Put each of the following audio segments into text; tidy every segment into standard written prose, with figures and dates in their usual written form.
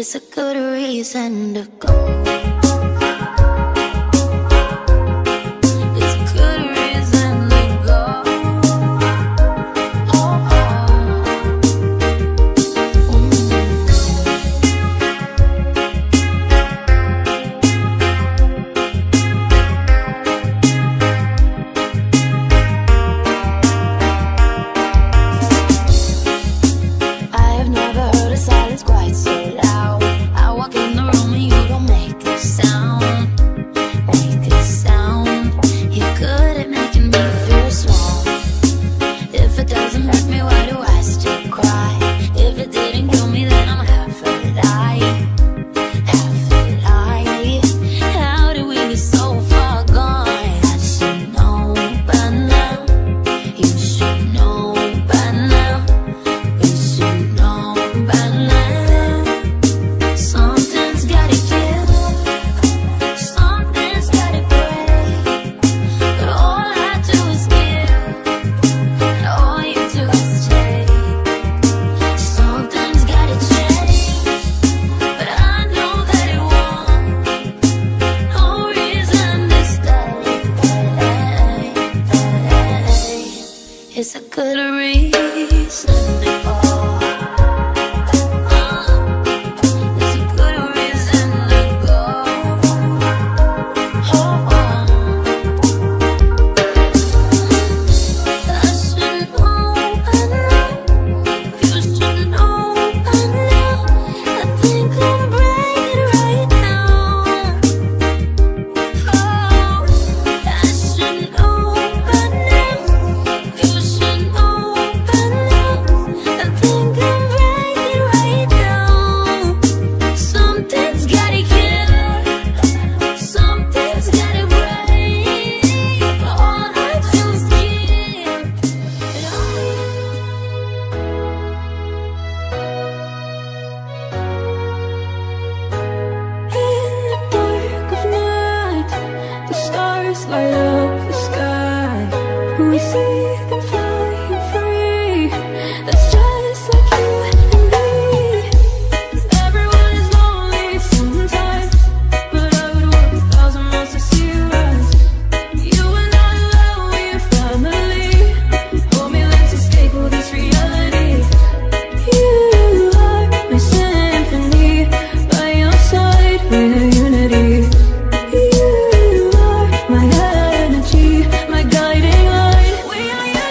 It's a good reason to go. It's a good reason to go. Oh, I have never heard a silence quite so loud. I walk in the room and you don't make a sound. Make a sound. You're good at making me feel small. If it doesn't hurt me, why do I still cry? If it didn't kill me, then I'm half alive. Half alive. How did we get so far gone? I should know by now. You should know by now. We should know by now. Something's gotta give, something's gotta break. But all I do is give, and all you do is take. Something's gotta change, but I know that it won't. No reason to stay. It's a good reason to go. It's a good reason to go. Oh, I should know by now. You should know by now. I think I'm breaking right now. Oh, I should know by now. You should know by now. I think I'm breaking right now. Something's gotta give, something's gotta break. All I do is give, but all in the dark of night, the stars light up the sky. We see them flying free. That's just like you and me. Everyone is lonely sometimes, but I would walk 1,000 miles to see you rise. You and I love, we're family. Hold me, let's escape all this reality. You are my symphony. By your side, we're unity. You are my energy, my guiding light. We are unity.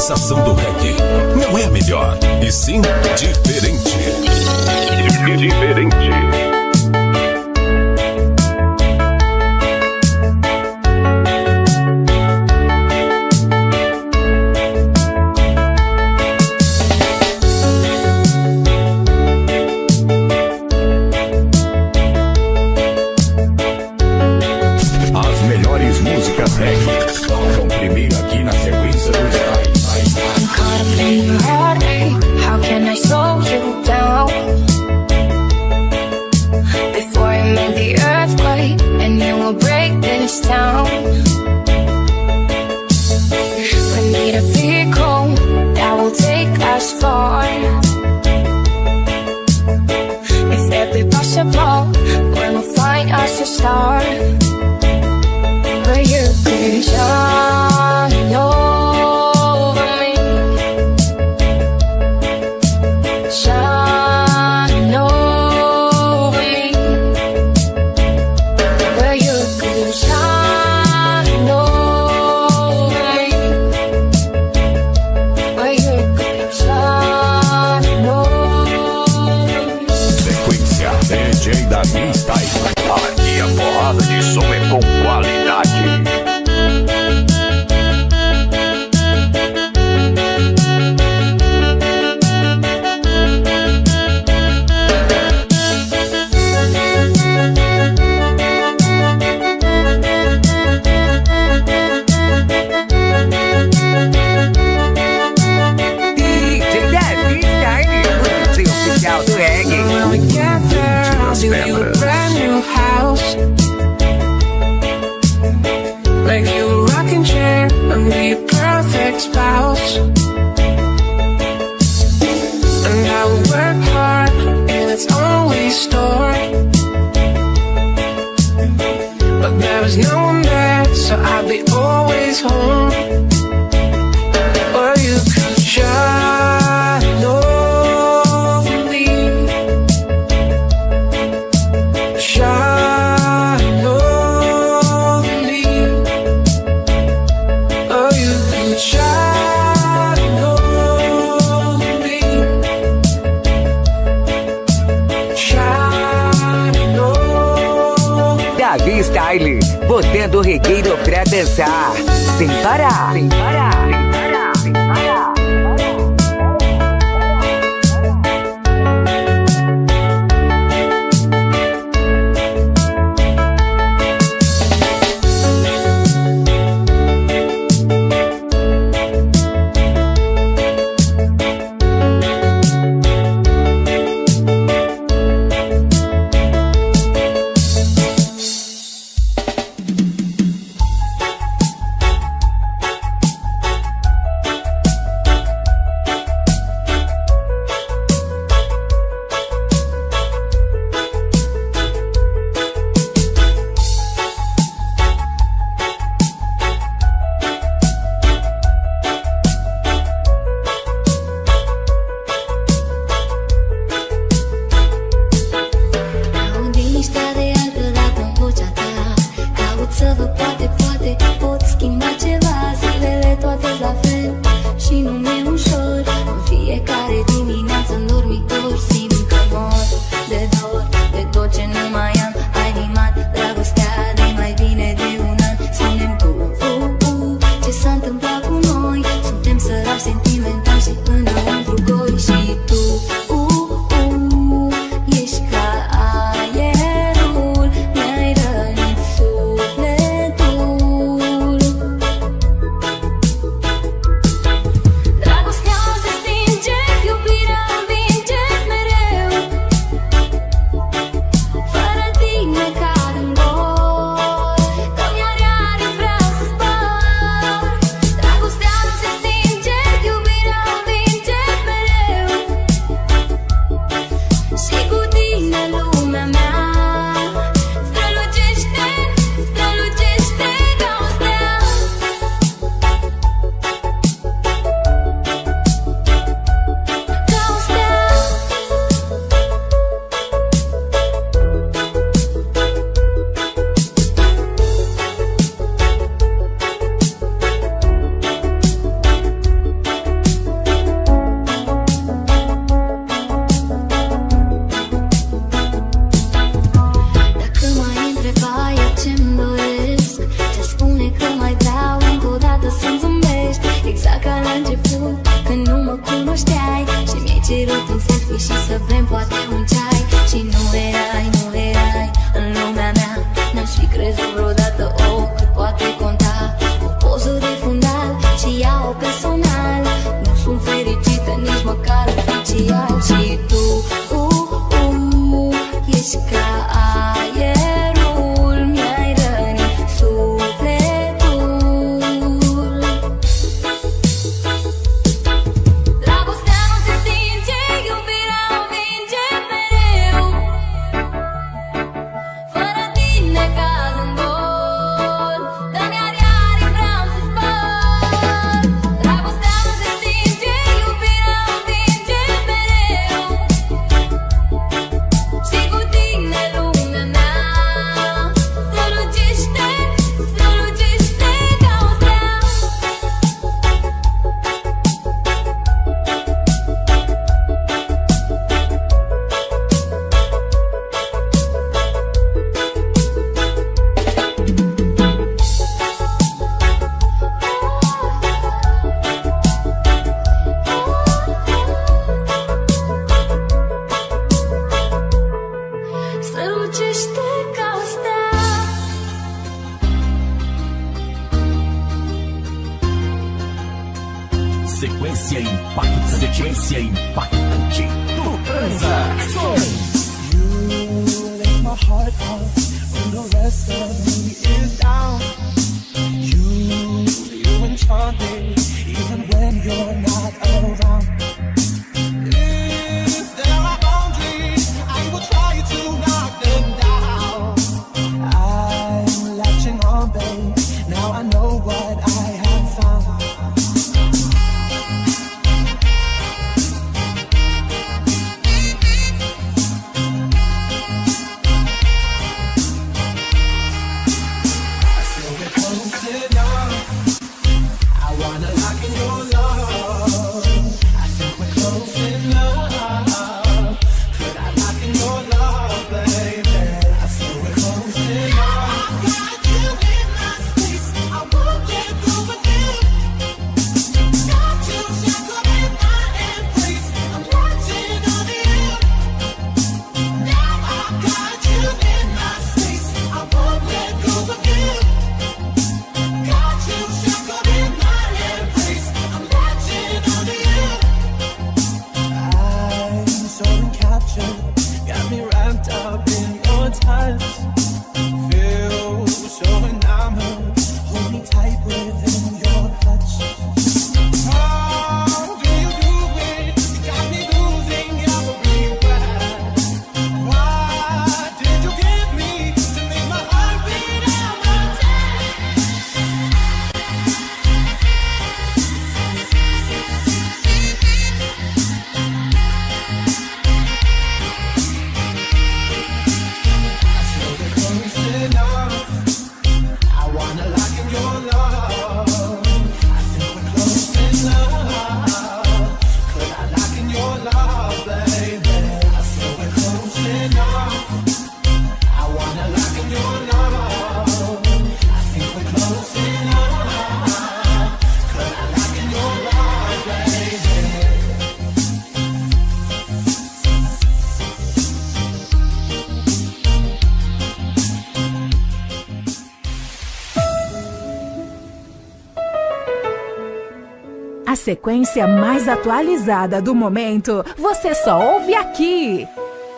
sensação do reggae não é a melhor, e sim diferente. Diferente. As melhores músicas reggae tocam primeiro aqui na sequência do Style. I'm caught up in your heartache. How can I slow you down? Before you make the earthquake, and you will break this town. We need a vehicle that will take us far. If it be possible, we will find us a star. Where you could shine over me, shine over me. Where you could shine over me, where you could shine over me. Sequência DJ Davi Style. Aqui a porrada de som é com qualidade. DJ Davi Style, o DJ oficial do reggae. When we get there, I'll do you a brand new house. Make you a rocking chair and be a perfect spouse. And I will work hard in its only store. But there was no one there, so I'll be always home. Or you could shine over me, shine over me. Or you could shine over me, shine over me. Davi Style, botando o regueiro pra dançar. Sem parar, sem parar, sem parar, sem parar. Sequência impactante do Transa. You lift my heart up when the rest of me is down. You enchant me even when you're not around. If there are boundaries, I will try to knock them down. I'm latching on, babe. Now I know what I have found. A sequência mais atualizada do momento, você só ouve aqui.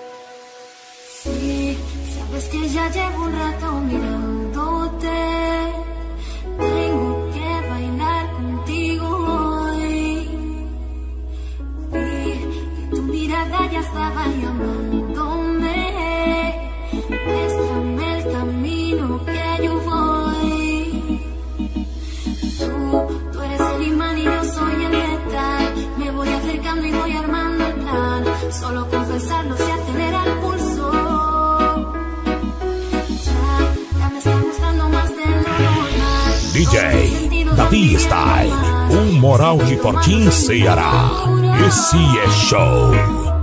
Sí, sabes que ya llevo un rato mirándote. Tengo que bailar contigo hoy. Vi que tu mirada ya estaba llamándome. Muéstrame el camino que yo voy. Tú eres el imán y yo soy el metal. Me voy acercando y voy armando el plan. Solo confesarlo se acelera el pulso. Ya me está gustando más de lo normal. DJ Davi Style, moral de Fortim, Ceará. Esse é show.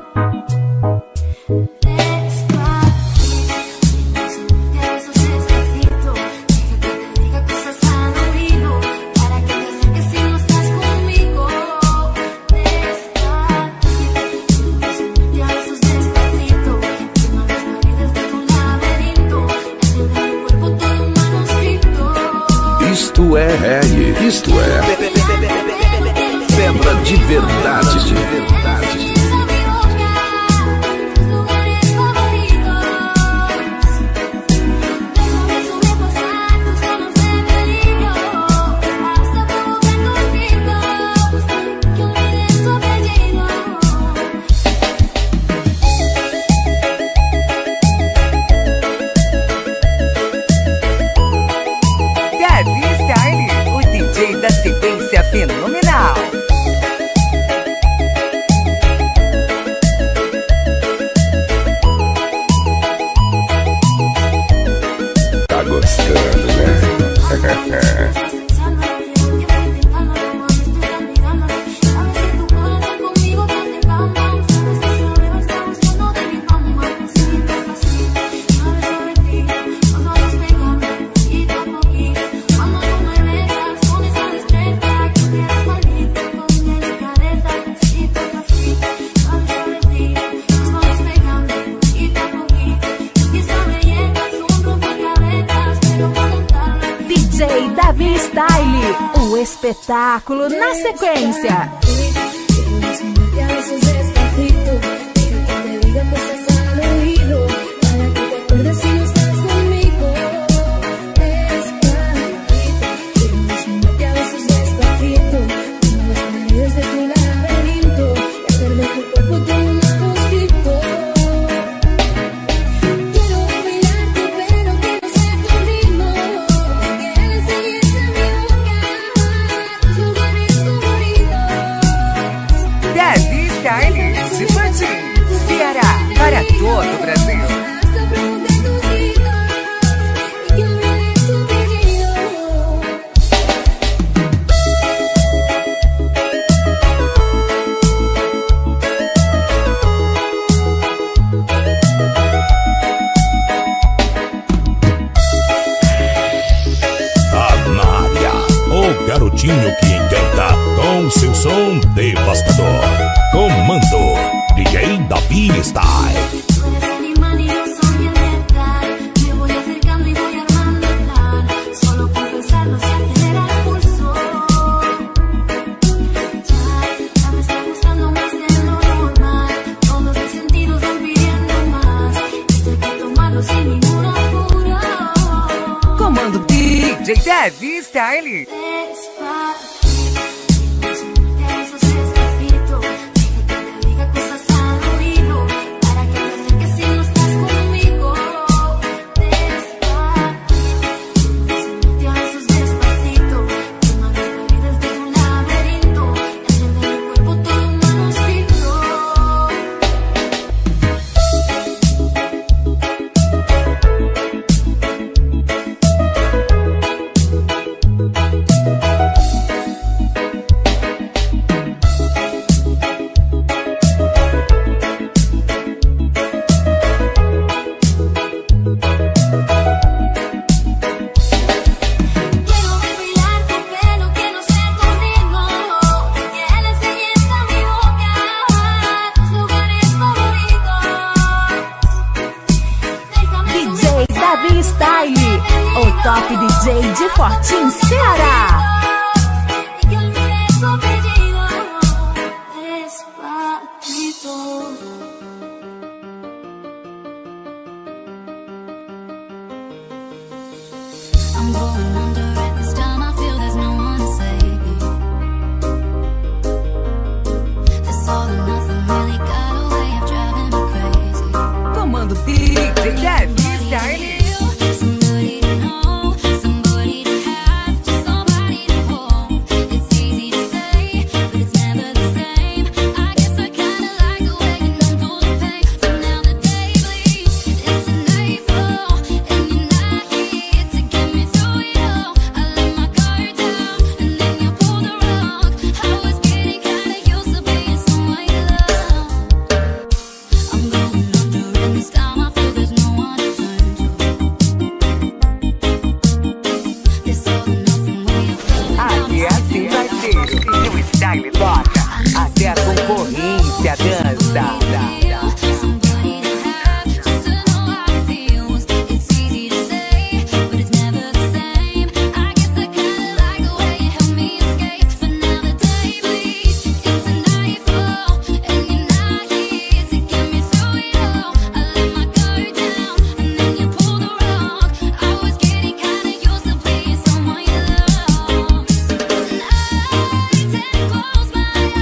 Isto é reggae, isto é pedra de verdade, de verdade. Da sequência fenomenal. Style, o espetáculo na sequência. Para todo o Brasil. Anária, o garotinho que encanta com seu som devastador. Comando DJ Davi Style. Comando DJ Davi Style. Davi Style, o top DJ de Fortim, Ceará. I'm going under it this time. I feel there's no one to save me. This all and nothing really got a way of driving me crazy. Comando DJ Davi Style. Somebody to know, somebody to have, just somebody to hold. It's easy to say, but it's never the same. I guess I kinda like the way you numb to the pain. So now the day bleeds into nightfall, and you're not here to get me through it all. I let my guard down, and then you pulled the rug. I was getting kinda used to being someone you love. I'm going under, and this time I feel there's no one to turn to. This all or nothing way of loving. Aqui é assim vai ser. E o Style toca até a concorrência dança. Somebody to have, just to know how it feels. It's easy to say, but it's never the same. I guess I kinda like the way you help me escape. For now the day bleeds into nightfall, and you're not here to get me through it all. I let my guard down, and then you pulled the rug. I was getting kinda used to being someone you love. And I tend to close my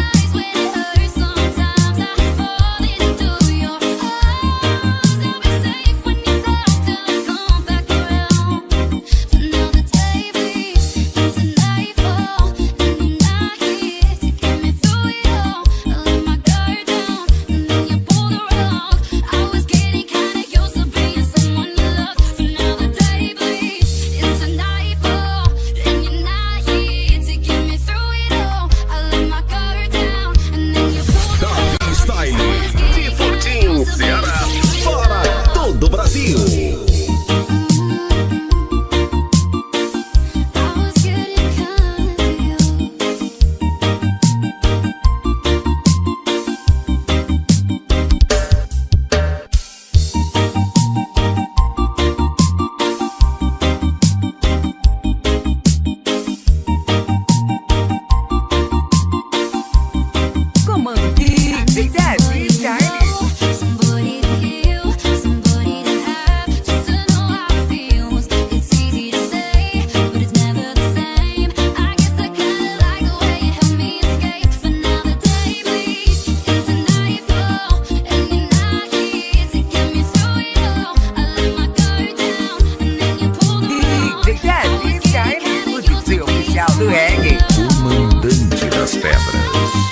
do reggae. O mandante das pedras.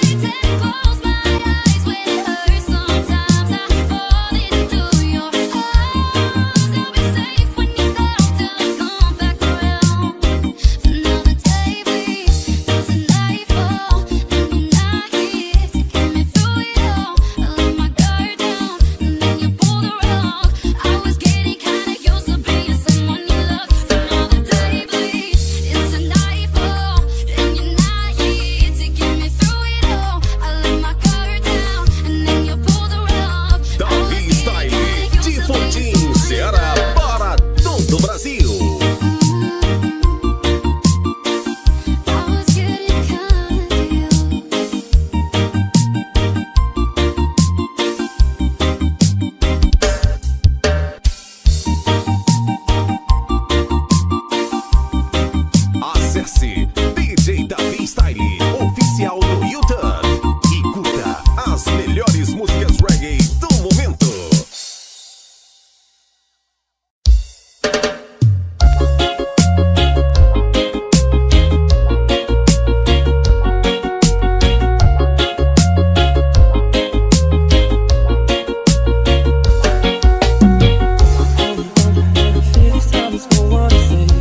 Acesse DJ Davi Style oficial no YouTube e curta as melhores músicas reggae do momento.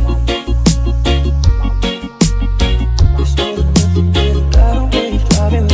Driving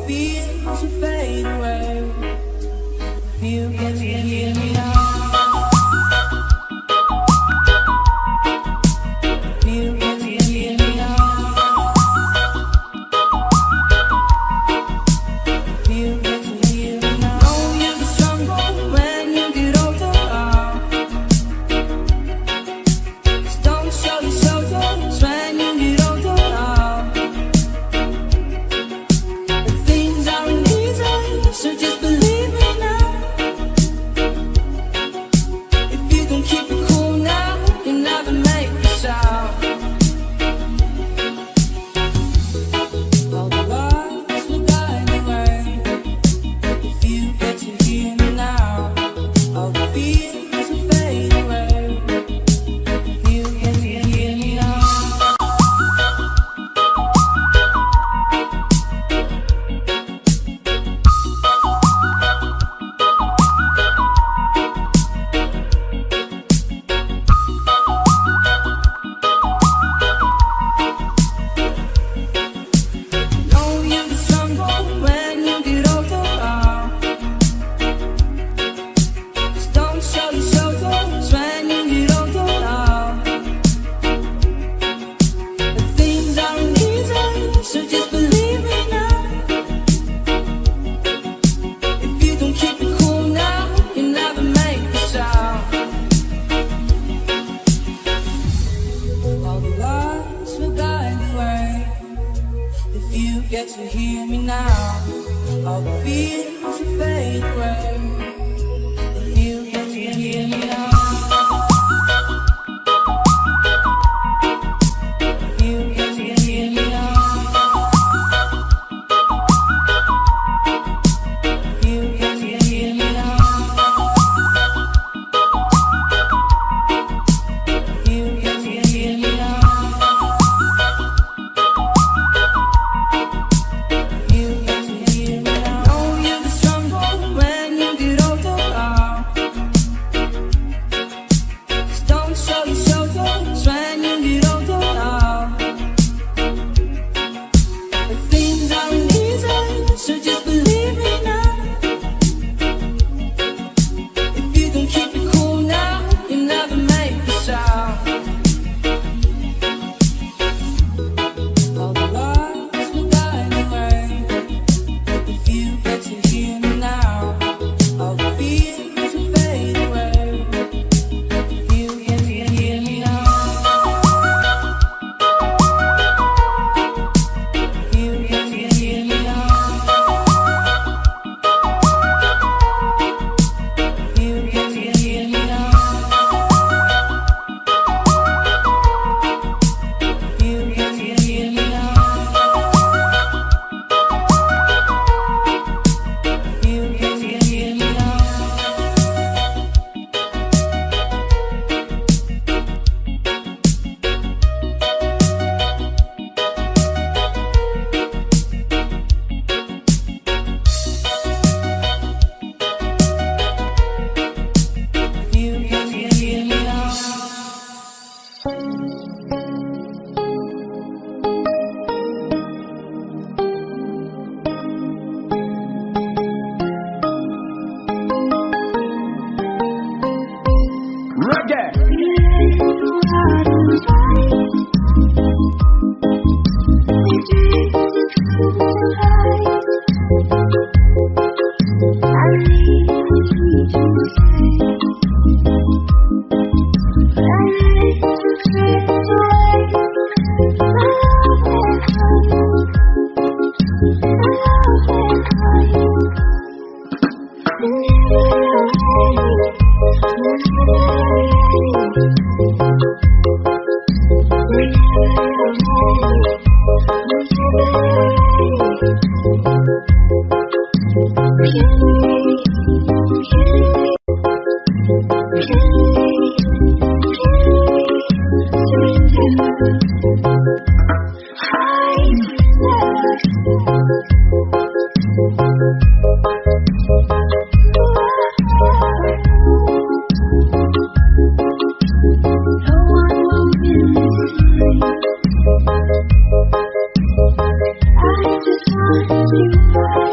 fears will fade away if you get to hear me now. I just want you.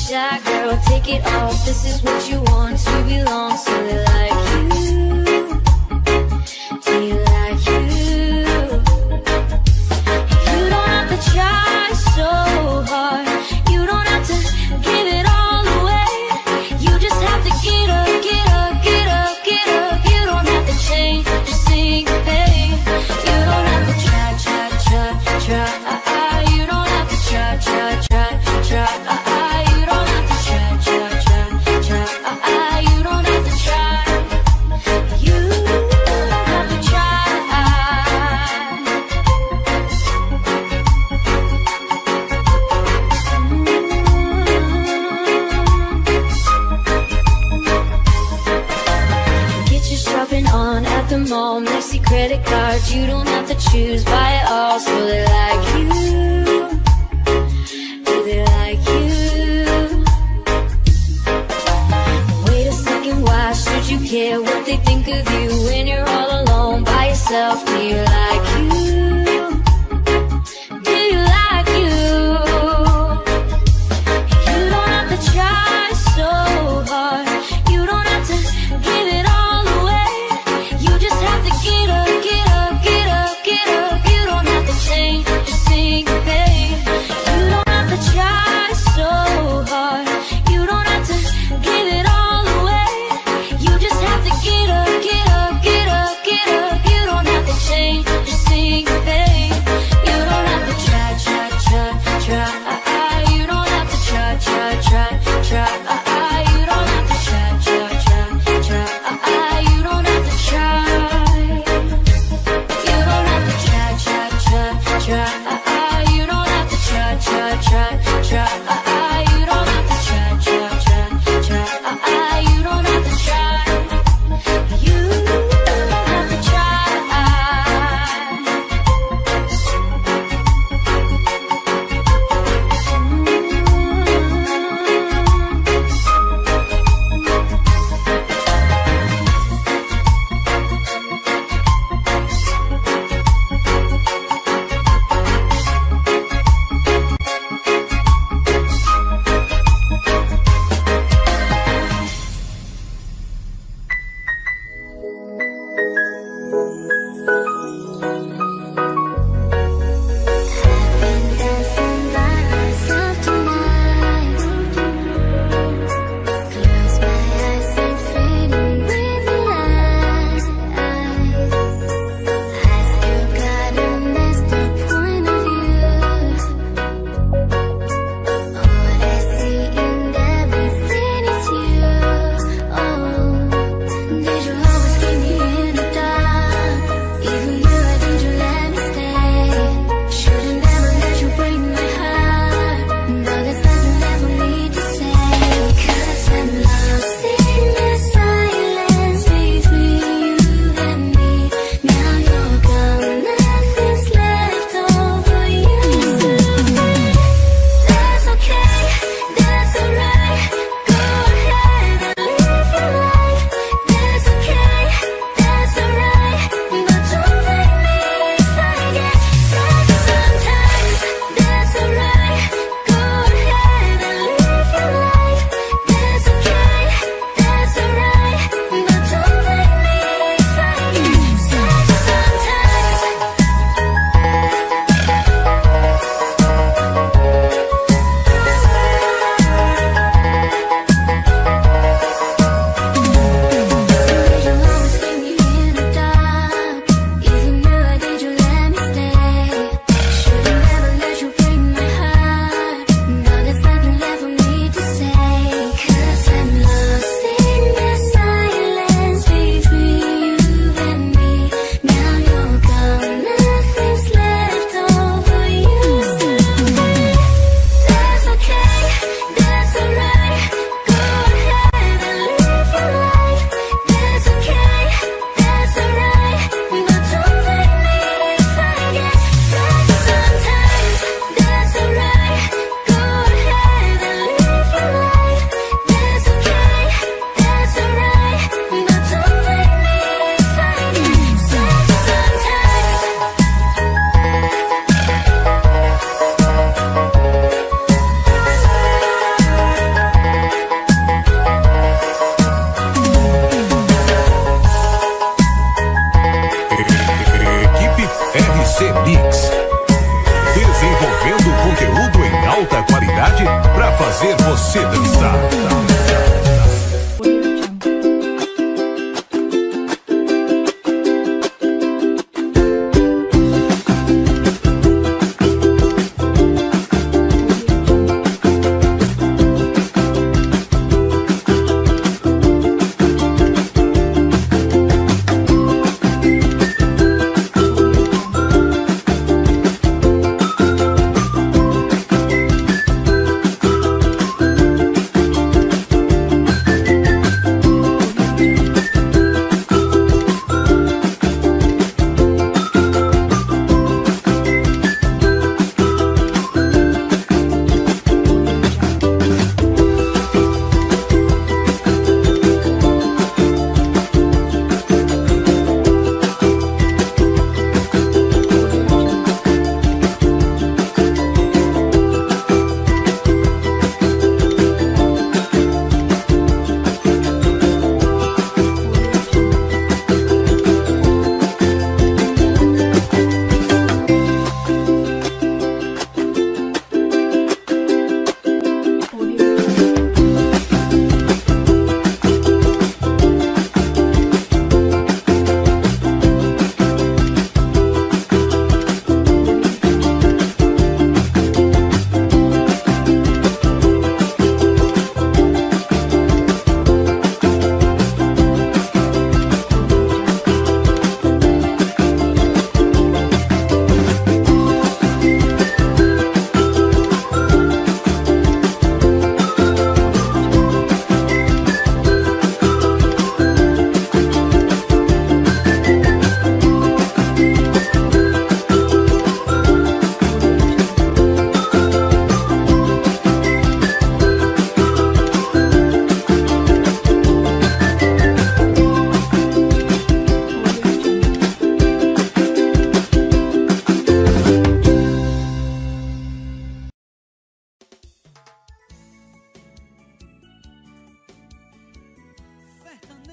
shy girl, take it off. This is what you want to belong. So they like you. Do you like you? You don't have to try so hard. You don't have to give it all away. You just have to get up, get up, get up, get up. You don't have to change, just sing, hey. You don't have to try, try, try, try. You don't have to try, try, try, try. You don't have to try, try, try, try. You don't have to try. You have to try. Get your shopping on at the mall. Maxi credit cards, you don't have to choose, buy it all. So they like you. Do they like you? Wait a second, why should you care what they think of you when you're all alone by yourself? Do you like you? Do you like you? You don't have to try so hard. You don't have to give it all away. You just have to get up, get up, get up, get up. You don't have to change, just sing, hey. You don't have to try so hard. You don't have to give it all away. You just have to get up, get up, get up, get up. You don't have to change,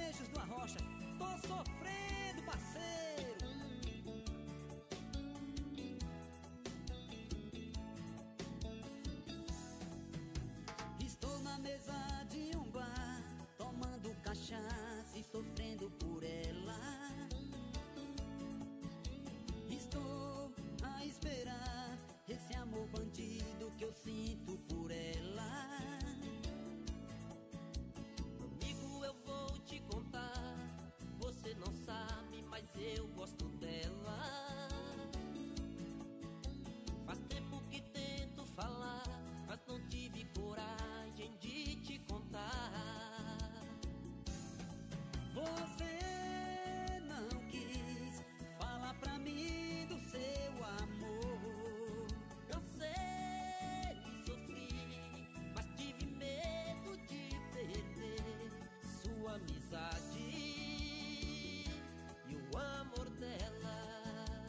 beijos do Arrocha. Tô sofrendo, parceiro. Estou na mesa de um bar, tomando cachaça e sofrendo por ela. Estou a esperar esse amor bandido que eu sinto por ela. Amigo, eu vou te contar, você não sabe, mas eu gosto dela. Faz tempo que tento falar, mas não tive coragem de te contar. Você não quis falar pra mim do seu amor. Cansei e sofri, mas tive medo de perder sua amizade e o amor dela.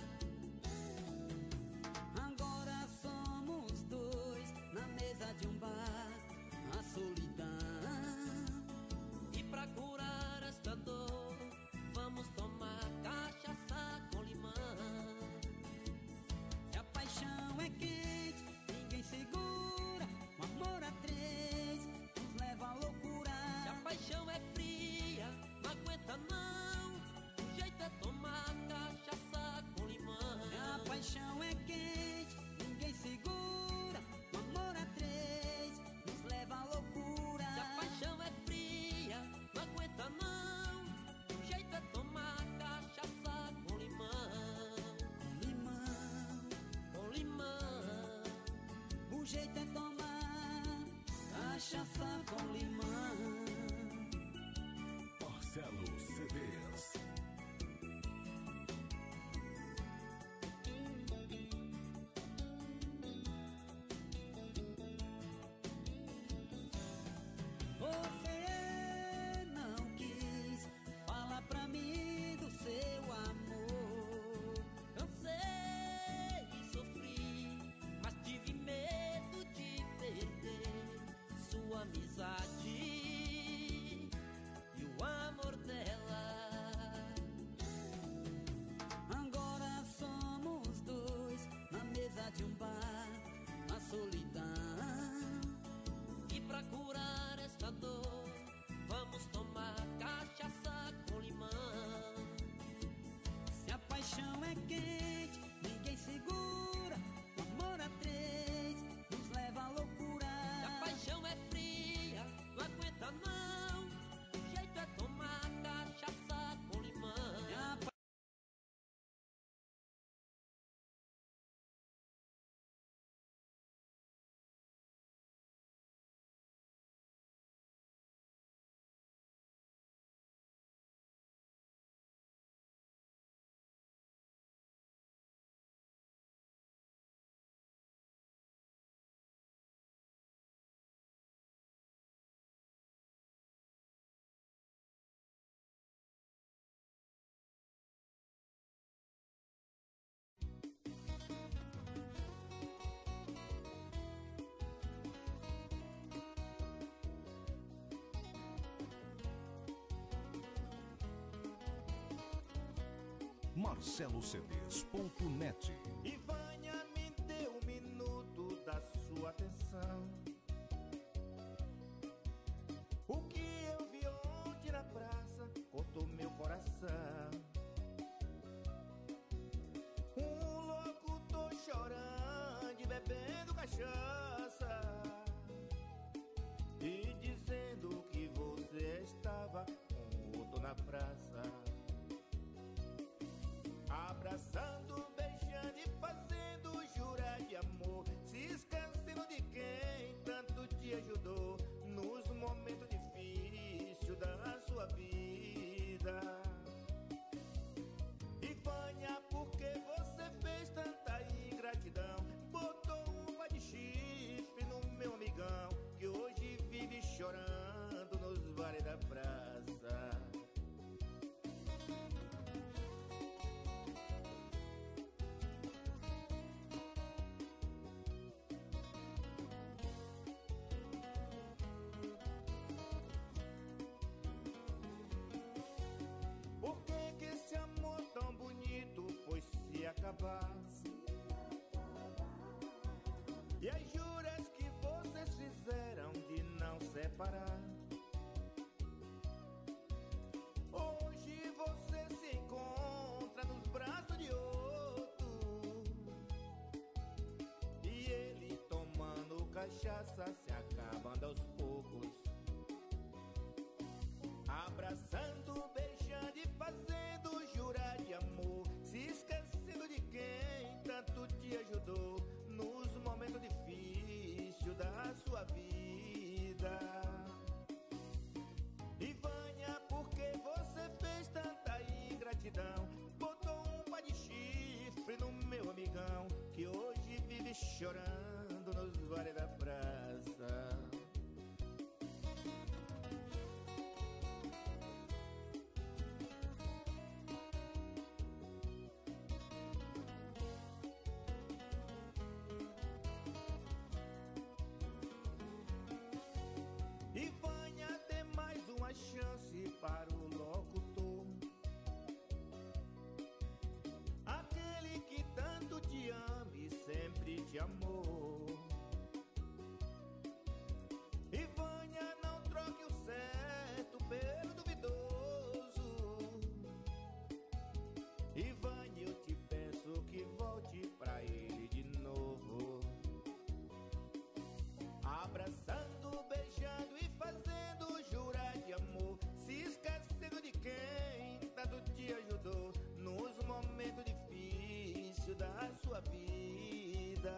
Agora somos dois na mesa de um bar, a solidão. E pra curar esta dor, vamos tomar cachaça com limão. Se a paixão é quente, ninguém segura. O amor a três nos leva à loucura. Se a paixão é fria, não aguenta não, o jeito é tomar cachaça com limão. Se a paixão é quente, ninguém segura. O amor a três nos leva à loucura. Se a paixão é fria, não aguenta não, o jeito é tomar cachaça com limão. Com limão, Com limão. o jeito é tomar cachaça com limão. Marcelo CDs. Você não quis falar pra mim do seu amor. Cansei e sofri, mas tive medo de perder sua amizade e o amor dela. Agora somos dois na mesa de um bar, a solidão. E pra curar esta dor, vamos tomar cachaça com limão. Se a paixão é quente, ninguém segura. O amor a três nos leva à loucura. Se a paixão é fria, não aguenta não, o jeito é tomar cachaça com limão. Se a marcelocds.net. E Vânia me deu um minuto da sua atenção. O que eu vi ontem na praça cortou meu coração. Um louco tô chorando e bebendo cachaça e dizendo que você estava com outro na praça, abraçando, beijando e fazendo jurar de amor, se esquecendo de quem tanto te ajudou nos momentos difíceis da sua vida. E Vânia, por que você fez tanta ingratidão? Botou um pé de chifre no meu amigão, que hoje vive chorando nos vales da praça. acabar. E as juras que vocês fizeram de não separar, hoje você se encontra nos braços de outro, e ele tomando cachaça se acabando aos poucos, abraçando, beijando e fazendo jurar de amor, se esquecendo de quem tanto te ajudou nos momentos difíceis da sua vida. E Vânia, porque você fez tanta ingratidão, botou um pé de chifre no meu amigão, que hoje vive chorando nos bares da praça. E Vânia, dê mais uma chance para o locutor, aquele que tanto te ama e sempre te amou. E Vânia, não troque o certo pelo duvidoso. E Vânia, eu te peço que volte pra ele de novo, abraçando, beijando e fazendo jurar de amor, se esquecendo de quem tanto te ajudou nos momentos difíceis da sua vida.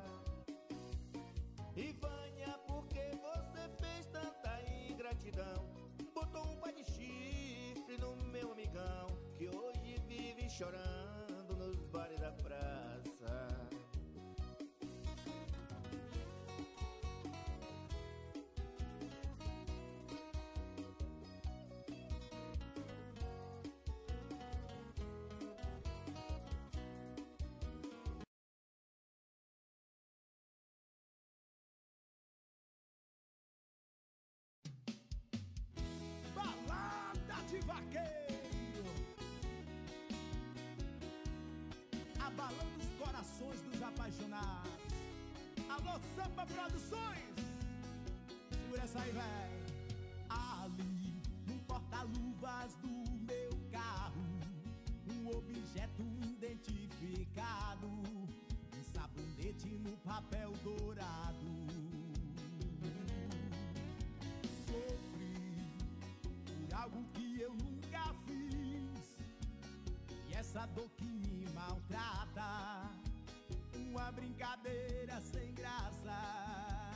E Vânia, porque você fez tanta ingratidão, botou um pé de chifre no meu amigão, que hoje vive chorando nos bares da praça. Abalando os corações dos apaixonados. Alô, Sampa Produções, segura essa aí, véi. Ali, no porta-luvas do meu carro, um objeto identificado, um sabonete no papel dourado. Sofri por algo que eu nunca fiz, e essa dor que me maltrata, uma brincadeira sem graça.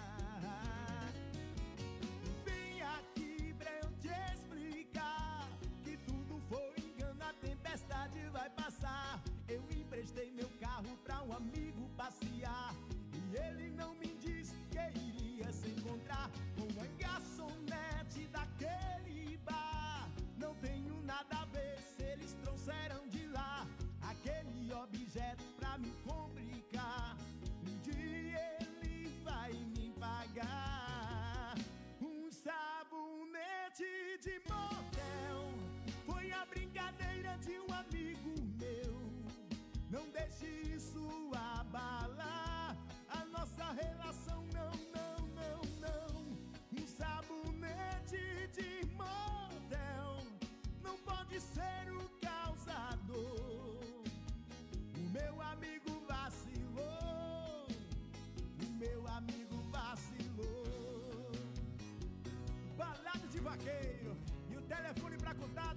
Vem aqui pra eu te explicar que tudo foi engano, a tempestade vai passar. Eu emprestei meu carro pra um amigo passear, e ele não me disse que iria se encontrar com a garçonete daquele bar. Não tenho nada a ver se eles trouxeram de lá aquele objeto pra me complicar. Um dia ele vai me pagar. Um sabonete de motel foi a brincadeira de um amigo meu. Não deixe isso abalar a nossa relação, não, não, não, não. Um sabonete de motel não pode ser o causador. O meu amigo vacilou, o meu amigo vacilou. Balada de Vaqueiro, e o telefone pra contato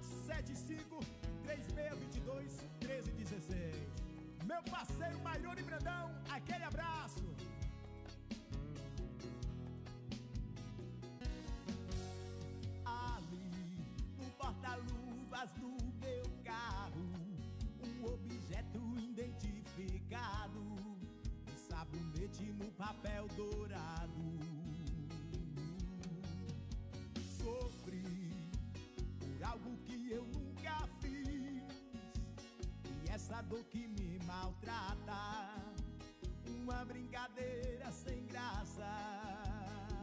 75-3622-1316. Meu parceiro Mairone Brandão, aquele abraço. Ali, no porta-luvas do meu carro, um objeto identificado, um sabonete no papel dourado. Sofri por algo que eu nunca fiz, e essa dor que me maltrata, uma brincadeira sem graça.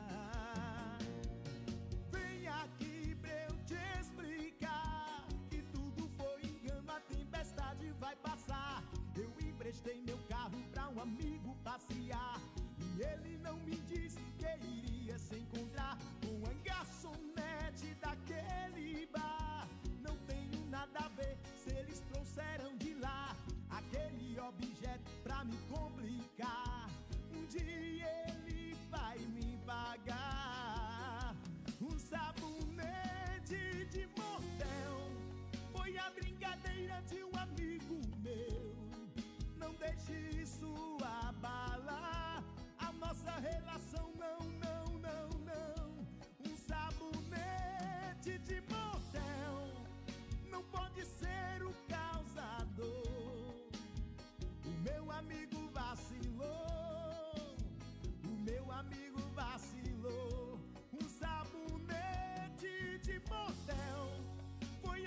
Vem aqui pra eu te explicar que tudo foi engano, a tempestade vai passar. Eu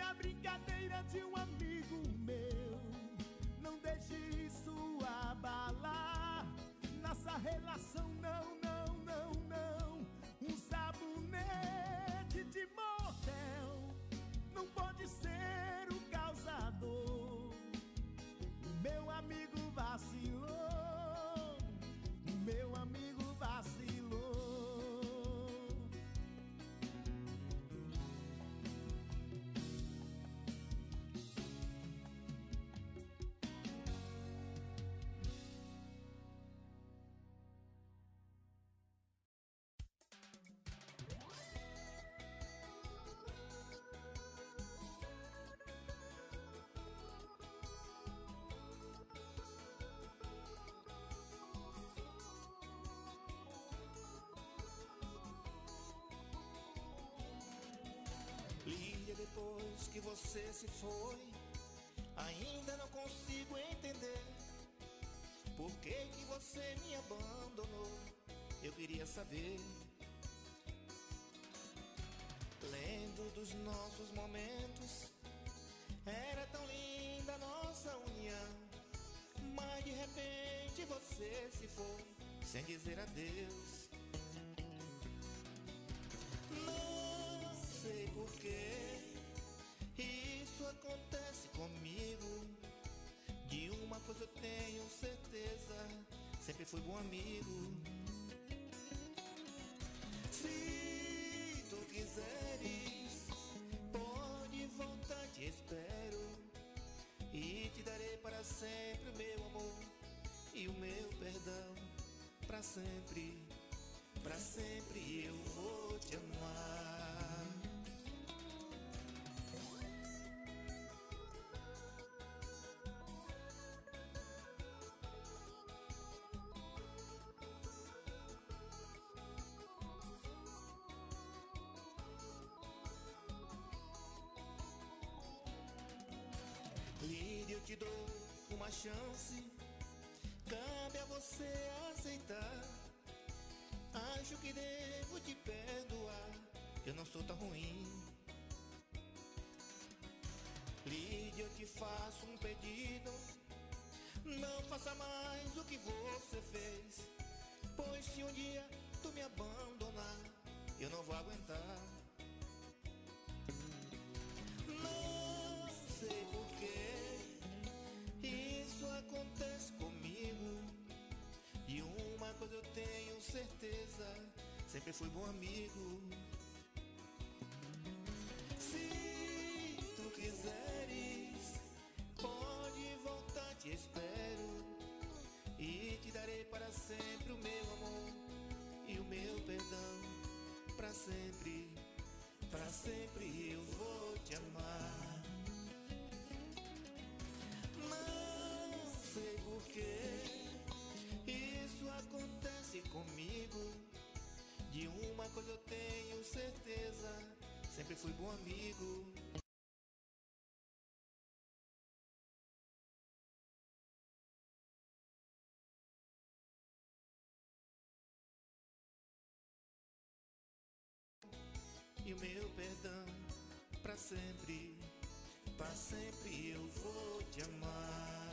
na brincadeira de um amigo meu. Não deixe isso abalar nossa relação, não, não, não, não. Um sabonete de motel não pode ser o causador. O meu amigo vacilou, o meu amigo vacilou. Lídia, depois que você se foi, ainda não consigo entender por que que você me abandonou. Eu queria saber. Lembro dos nossos momentos, era tão linda a nossa união, mas de repente você se foi sem dizer adeus. Não sei por que isso acontece comigo. De uma coisa eu tenho certeza, sempre fui bom amigo. Se tu quiseres, pode voltar, te espero, e te darei para sempre o meu amor e o meu perdão. Para sempre eu vou te amar. Lídia, eu te dou uma chance, cabe a você aceitar. Acho que devo te perdoar, eu não sou tão ruim. Lídia, eu te faço um pedido, não faça mais o que você fez, pois se um dia tu me abandonar, eu não vou aguentar. Não sei por que isso acontece comigo. De uma coisa eu tenho certeza, sempre fui bom amigo. Se tu quiseres, pode voltar, te espero, e te darei para sempre o meu amor e o meu perdão. Para sempre eu vou te amar. Não sei por que isso acontece comigo. De uma coisa eu tenho certeza, sempre fui bom amigo. E o meu perdão, para sempre eu vou te amar.